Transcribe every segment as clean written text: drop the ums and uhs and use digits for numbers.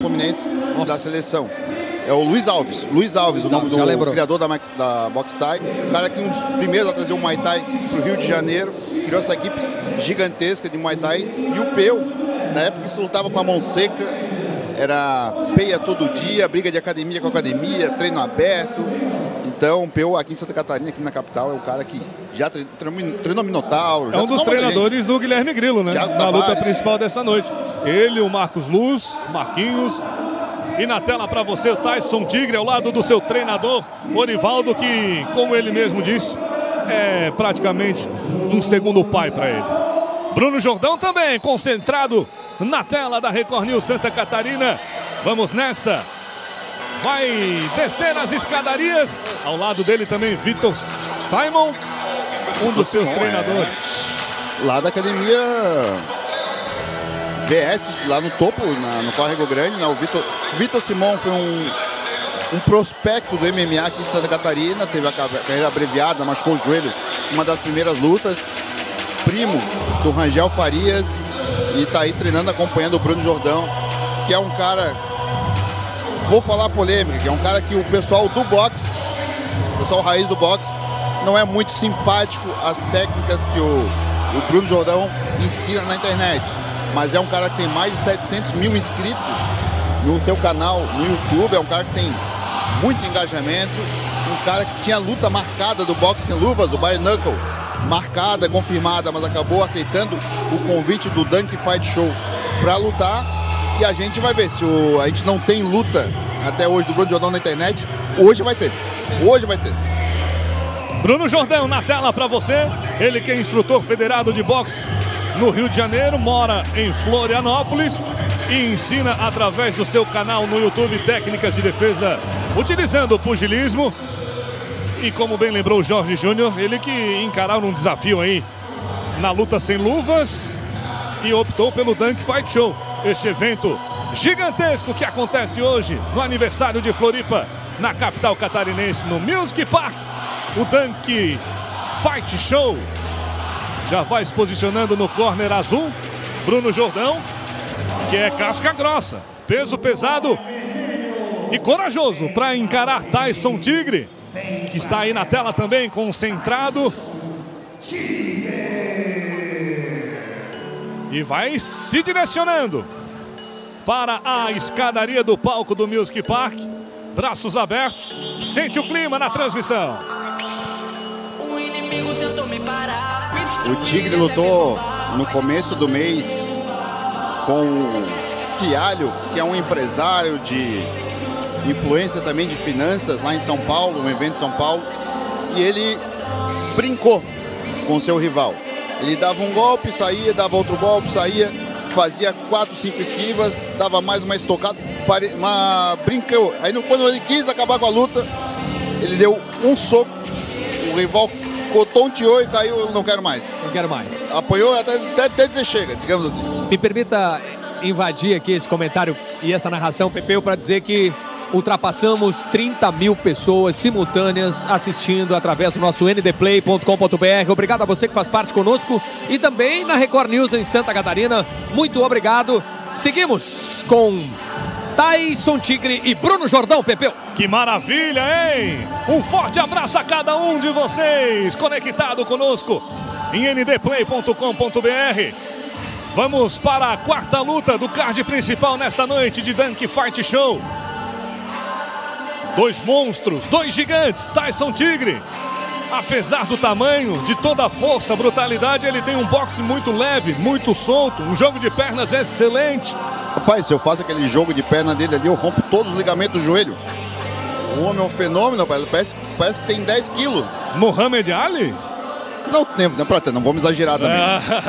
Fluminense da seleção. É o Luiz Alves. Luiz Alves, o nome do criador da Box Thai. O cara que um dos primeiros a trazer o Muay Thai para o Rio de Janeiro. Criou essa equipe gigantesca de Muay Thai. E o Peu, na época que se lutava com a mão seca, era peia todo dia, briga de academia com academia, treino aberto. Então, o Peu aqui em Santa Catarina, aqui na capital, é o cara que já treinou Minotauro. É um dos treinadores do Guilherme Grilo, né? Na luta principal dessa noite. Ele, o Marcos Luz, Marquinhos. E na tela para você o Tyson Tigre ao lado do seu treinador Orivaldo, que, como ele mesmo disse, é praticamente um segundo pai para ele. Bruno Jordão também concentrado na tela da Record News Santa Catarina. Vamos nessa. Vai descer as escadarias. Ao lado dele também Vitor Simon, um dos seus treinadores. Lá da academia VS, lá no topo, no Córrego Grande, né? O Vitor Simon foi um prospecto do MMA aqui de Santa Catarina, teve a carreira abreviada, machucou o joelho, uma das primeiras lutas. Primo do Rangel Farias e tá aí treinando, acompanhando o Bruno Jordão, que é um cara, vou falar polêmica, que é um cara que o pessoal do boxe, o pessoal raiz do boxe, não é muito simpático às técnicas que o Bruno Jordão ensina na internet. Mas é um cara que tem mais de 700 mil inscritos no seu canal no YouTube. É um cara que tem muito engajamento. Um cara que tinha luta marcada do boxe sem luvas, o Bare Knuckle, marcada, confirmada, mas acabou aceitando o convite do Dunk Fight Show para lutar. E a gente vai ver se a gente não tem luta até hoje do Bruno Jordão na internet. Hoje vai ter. Hoje vai ter. Bruno Jordão na tela para você. Ele que é instrutor federado de boxe no Rio de Janeiro, mora em Florianópolis e ensina através do seu canal no YouTube técnicas de defesa utilizando o pugilismo. E como bem lembrou o Jorge Júnior, ele que encararam um desafio aí na luta sem luvas e optou pelo Dunk Fight Show. Este evento gigantesco que acontece hoje no aniversário de Floripa, na capital catarinense, no Music Park. O Dunk Fight Show já vai se posicionando no corner azul. Bruno Jordão, que é casca grossa, peso pesado e corajoso para encarar Tyson Tigre, que está aí na tela também, concentrado. E vai se direcionando para a escadaria do palco do Music Park. Braços abertos, sente o clima na transmissão. O Tigre lutou no começo do mês com o Fialho, que é um empresário de influência também de finanças lá em São Paulo, um evento em São Paulo. E ele brincou com seu rival. Ele dava um golpe, saía, dava outro golpe, saía, fazia 4, 5 esquivas, dava mais uma estocada, brincou. Aí quando ele quis acabar com a luta, ele deu um soco, o rival tonteou e caiu, não quero mais. Não quero mais. Apoiou até dizer chega, digamos assim. Me permita invadir aqui esse comentário e essa narração, Pepeu, para dizer que ultrapassamos 30 mil pessoas simultâneas assistindo através do nosso ndplay.com.br. Obrigado a você que faz parte conosco e também na Record News em Santa Catarina. Muito obrigado. Seguimos com Tyson Tigre e Bruno Jordão, Pepeu. Que maravilha, hein? Um forte abraço a cada um de vocês conectado conosco em ndplay.com.br. Vamos para a quarta luta do card principal nesta noite de Dunk Fight Show. Dois monstros, dois gigantes, Tyson Tigre. Apesar do tamanho, de toda a força, brutalidade, ele tem um boxe muito leve, muito solto, um jogo de pernas excelente. Rapaz, se eu faço aquele jogo de perna dele ali, eu rompo todos os ligamentos do joelho. O homem é um fenômeno, rapaz. Parece que tem 10 quilos. Muhammad Ali? Não vamos exagerar também.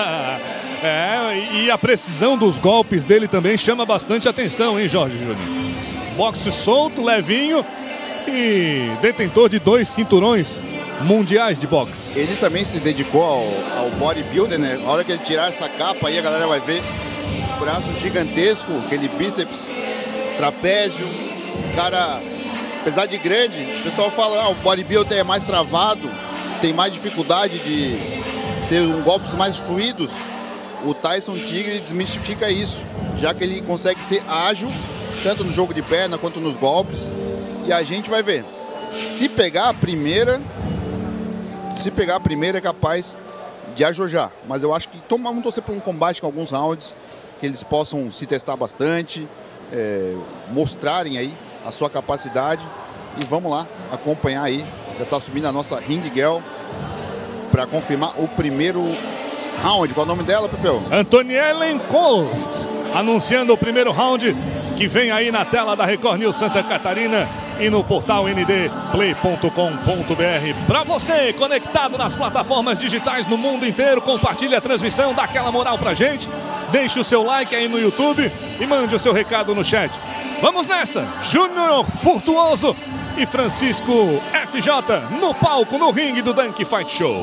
E a precisão dos golpes dele também chama bastante atenção, hein, Jorge Júnior? Boxe solto, levinho e detentor de 2 cinturões mundiais de boxe. Ele também se dedicou ao bodybuilding, né? A hora que ele tirar essa capa aí, a galera vai ver o braço gigantesco, aquele bíceps, trapézio. Cara, apesar de grande, o pessoal fala, o bodybuilding é mais travado, tem mais dificuldade de ter golpes mais fluidos. O Tyson Tigre desmistifica isso, já que ele consegue ser ágil tanto no jogo de perna quanto nos golpes. E a gente vai ver. Se pegar a primeira é capaz de ajojar. Mas eu acho que vamos torcer por um combate com alguns rounds, que eles possam se testar bastante, mostrarem aí a sua capacidade. E vamos lá acompanhar aí. Já está subindo a nossa Ring Girl para confirmar o primeiro round. Qual é o nome dela, Pepeu? Antoniellen Kost, anunciando o primeiro round, que vem aí na tela da Record News Santa Catarina e no portal ndplay.com.br. Para você conectado nas plataformas digitais no mundo inteiro, compartilhe a transmissão, dá aquela moral pra gente, deixe o seu like aí no YouTube e mande o seu recado no chat. Vamos nessa, Júnior Furtuoso e Francisco FJ no palco, no ringue do Dunk Fight Show.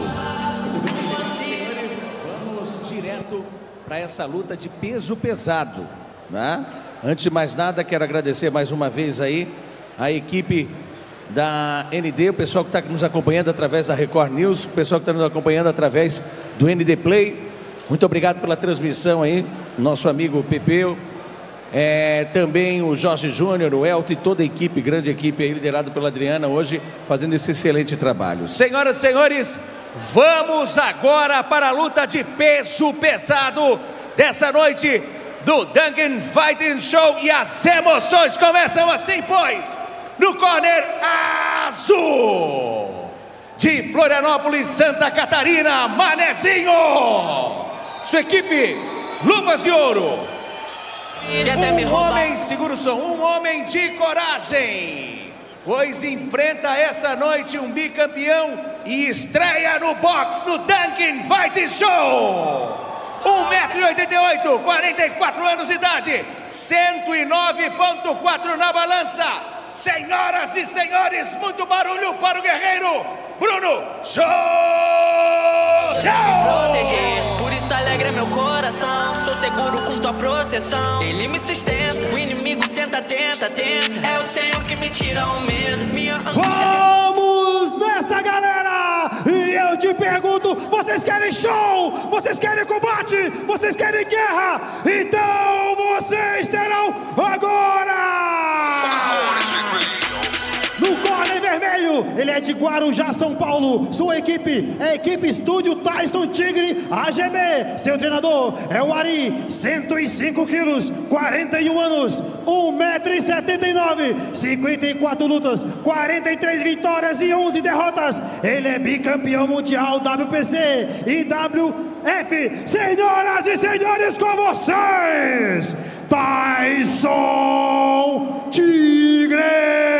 Vamos direto para essa luta de peso pesado, né? Antes de mais nada, quero agradecer mais uma vez aí a equipe da ND, o pessoal que está nos acompanhando através da Record News, o pessoal que está nos acompanhando através do ND Play. Muito obrigado pela transmissão aí, nosso amigo Pepeu, também o Jorge Júnior, o Elton e toda a equipe, grande equipe aí, liderada pela Adriana, hoje fazendo esse excelente trabalho. Senhoras e senhores, vamos agora para a luta de peso pesado dessa noite do Dunk Fight Show, e as emoções começam assim, pois, no corner azul de Florianópolis, Santa Catarina, Manezinho, sua equipe, luvas de ouro, um homem, segura o som, um homem de coragem, pois enfrenta essa noite um bicampeão e estreia no box no Dunk Fight Show. 1,88 m, 44 anos de idade, 109,4 na balança. Senhoras e senhores, muito barulho para o guerreiro Bruno Jordão! Por isso alegra meu coração. Sou seguro com tua proteção. Ele me sustenta, o inimigo tenta. É o Senhor que me tira o medo. Minha angústia. Vamos nessa, galera! E eu te pergunto, vocês querem show? Vocês querem combate? Vocês querem guerra? Então vocês terão agora! No corner vermelho, ele é de Guarujá, São Paulo. Sua equipe é a equipe Estúdio Tyson Tigre AGB. Seu treinador é o Ari, 105 quilos, 41 anos, 1,79 m, 54 lutas, 43 vitórias e 11 derrotas. Ele é bicampeão mundial WPC e WF. Senhoras e senhores, com vocês, Tyson Tigre!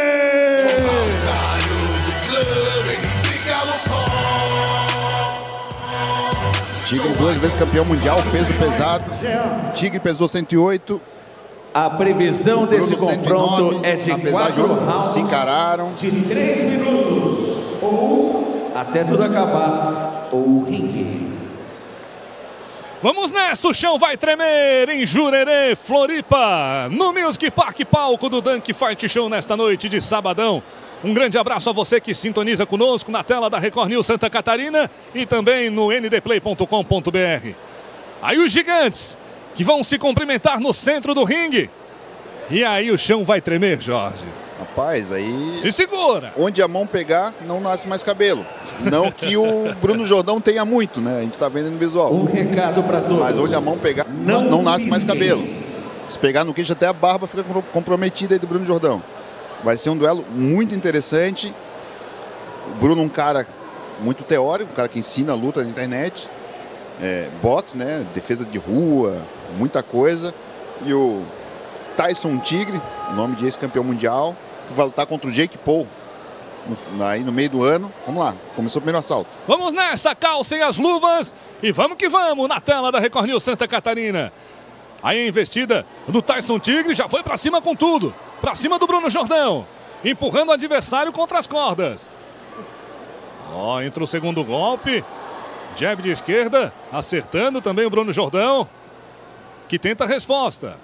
Tigre 2 vezes campeão mundial, peso pesado. Tigre pesou 108. A previsão desse Bruno, confronto 109, é de apesar 4 de rounds se encararam. de 3 minutos, ou até tudo acabar, ou ringue. Vamos nessa, o chão vai tremer em Jurerê, Floripa, no Music Park, palco do Dunk Fight Show nesta noite de sabadão. Um grande abraço a você que sintoniza conosco na tela da Record News Santa Catarina e também no ndplay.com.br. Aí os gigantes que vão se cumprimentar no centro do ringue. E aí o chão vai tremer, Jorge. Rapaz, aí... Se segura! Onde a mão pegar, não nasce mais cabelo. Não que o Bruno Jordão tenha muito, né? A gente tá vendo no visual. Um recado para todos. Mas onde a mão pegar, não nasce mais cabelo. Se pegar no queixo, até a barba fica comprometida aí do Bruno Jordão. Vai ser um duelo muito interessante. O Bruno um cara muito teórico, um cara que ensina a luta na internet. Boxe, né? Defesa de rua, muita coisa. E o Tyson Tigre, nome de ex-campeão mundial, que vai lutar contra o Jake Paul aí no meio do ano. Vamos lá, começou o primeiro assalto. Vamos nessa, calcem as luvas e vamos que vamos na tela da Record News Santa Catarina. Aí a investida do Tyson Tigre já foi pra cima com tudo. Pra cima do Bruno Jordão, empurrando o adversário contra as cordas. Ó, entra o segundo golpe. Jab de esquerda, acertando também o Bruno Jordão, que tenta a resposta.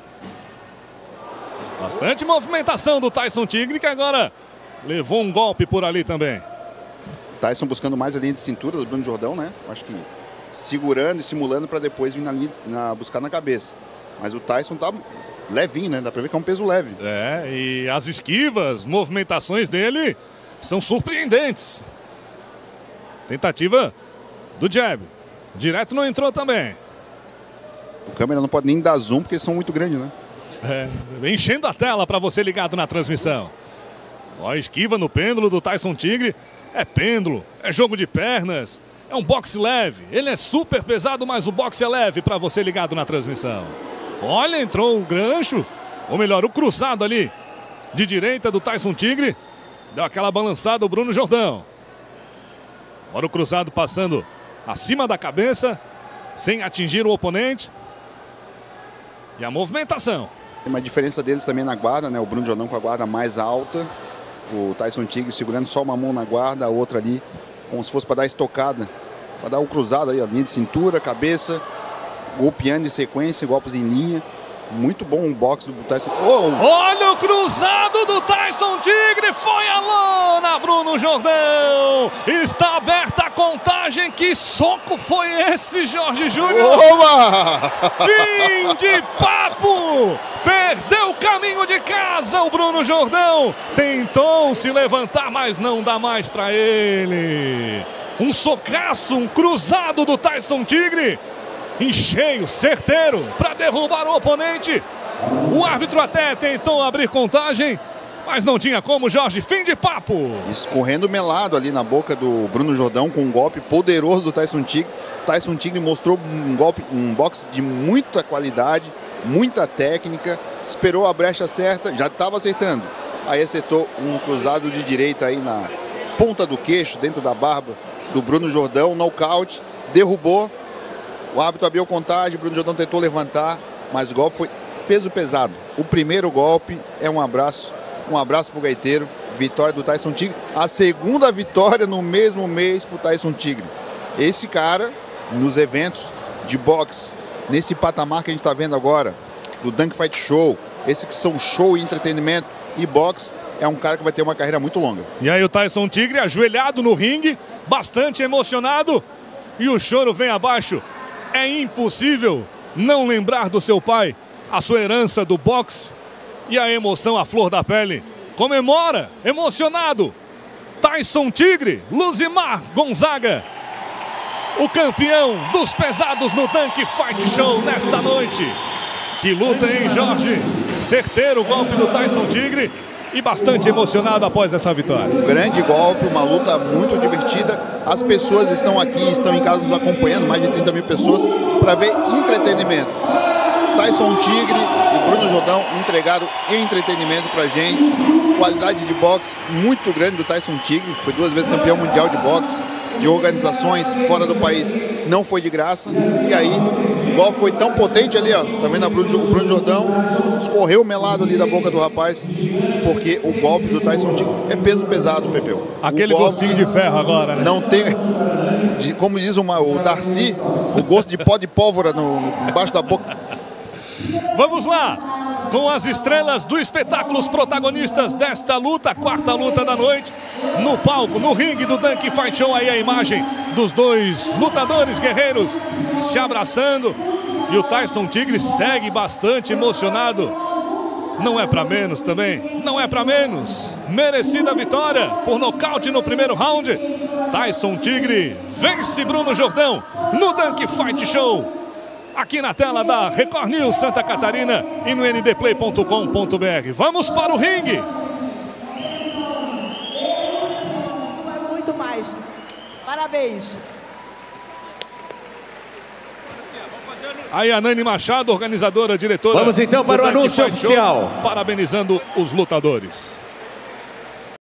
Bastante movimentação do Tyson Tigre, que agora levou um golpe por ali também. Tyson buscando mais a linha de cintura do Bruno Jordão, né? Acho que segurando e simulando para depois vir buscar na cabeça. Mas o Tyson tá levinho, né? Dá pra ver que é um peso leve. É, e as esquivas, movimentações dele são surpreendentes. Tentativa do jab. Direto não entrou também. O câmera não pode nem dar zoom porque eles são muito grandes, né? É, enchendo a tela para você ligado na transmissão. Ó, a esquiva no pêndulo do Tyson Tigre. É pêndulo, é jogo de pernas, é um boxe leve. Ele é super pesado, mas o boxe é leve para você ligado na transmissão. Olha, entrou o gancho, ou melhor, o cruzado ali de direita do Tyson Tigre. Deu aquela balançada o Bruno Jordão. Olha o cruzado passando acima da cabeça, sem atingir o oponente. E a movimentação. Tem uma diferença deles também na guarda, né? O Bruno Jordão com a guarda mais alta. O Tyson Tigre segurando só uma mão na guarda, a outra ali, como se fosse para dar estocada. Para dar o cruzado aí, a linha de cintura, cabeça, golpeando em sequência, golpes em linha. Muito bom o boxe do Tyson. Oh! Olha o cruzado do Tyson Tigre, foi a lona, Bruno Jordão. Está aberta a contagem, que soco foi esse, Jorge Júnior? Oba! Fim de papo! Perdeu o caminho de casa o Bruno Jordão. Tentou se levantar, mas não dá mais para ele. Um socaço, um cruzado do Tyson Tigre. Em cheio, certeiro, para derrubar o oponente. O árbitro até tentou abrir contagem, mas não tinha como, Jorge. Fim de papo. Escorrendo melado ali na boca do Bruno Jordão com um golpe poderoso do Tyson Tigre. Tyson Tigre mostrou um boxe de muita qualidade, muita técnica. Esperou a brecha certa, já estava acertando. Aí acertou um cruzado de direita aí na ponta do queixo, dentro da barba do Bruno Jordão. Nocaute, derrubou. O árbitro abriu contagem, o Bruno Jordão tentou levantar, mas o golpe foi peso pesado. O primeiro golpe é um abraço pro gaiteiro, vitória do Tyson Tigre. A segunda vitória no mesmo mês pro Tyson Tigre. Esse cara, nos eventos de boxe, nesse patamar que a gente está vendo agora, do Dunk Fight Show, esses que são show e entretenimento e boxe, é um cara que vai ter uma carreira muito longa. E aí o Tyson Tigre ajoelhado no ringue, bastante emocionado, e o choro vem abaixo. É impossível não lembrar do seu pai, a sua herança do boxe e a emoção à flor da pele. Comemora, emocionado, Tyson Tigre, Luzimar Gonzaga, o campeão dos pesados no Dunk Fight Show nesta noite. Que luta, hein, Jorge? Certeiro o golpe do Tyson Tigre e bastante emocionado após essa vitória. Um grande golpe, uma luta muito divertida. As pessoas estão aqui, estão em casa nos acompanhando, mais de 30 mil pessoas, para ver entretenimento. Tyson Tigre e Bruno Jordão entregaram entretenimento pra gente. Qualidade de boxe muito grande do Tyson Tigre, foi 2 vezes campeão mundial de boxe, de organizações fora do país, não foi de graça. E aí, o golpe foi tão potente ali, ó, tá vendo o Bruno Jordão, escorreu o melado ali da boca do rapaz, porque o golpe do Tyson Tigre é peso pesado, Pepeu. Aquele gostinho de ferro agora, né? Não tem, como diz o Darcy, o gosto de pó de pólvora embaixo da boca. Vamos lá, com as estrelas do espetáculo, os protagonistas desta luta, 4ª luta da noite, no palco, no ringue do Dunk Fight Show. Aí a imagem dos 2 lutadores guerreiros se abraçando, e o Tyson Tigre segue bastante emocionado. Não é pra menos também, não é pra menos. Merecida vitória por nocaute no primeiro round. Tyson Tigre vence Bruno Jordão no Dunk Fight Show. Aqui na tela da Record News Santa Catarina e no ndplay.com.br. Vamos para o ringue. Muito mais. Parabéns. Aí a Nani Machado, organizadora, diretora. Vamos então para o anúncio oficial. Parabenizando os lutadores.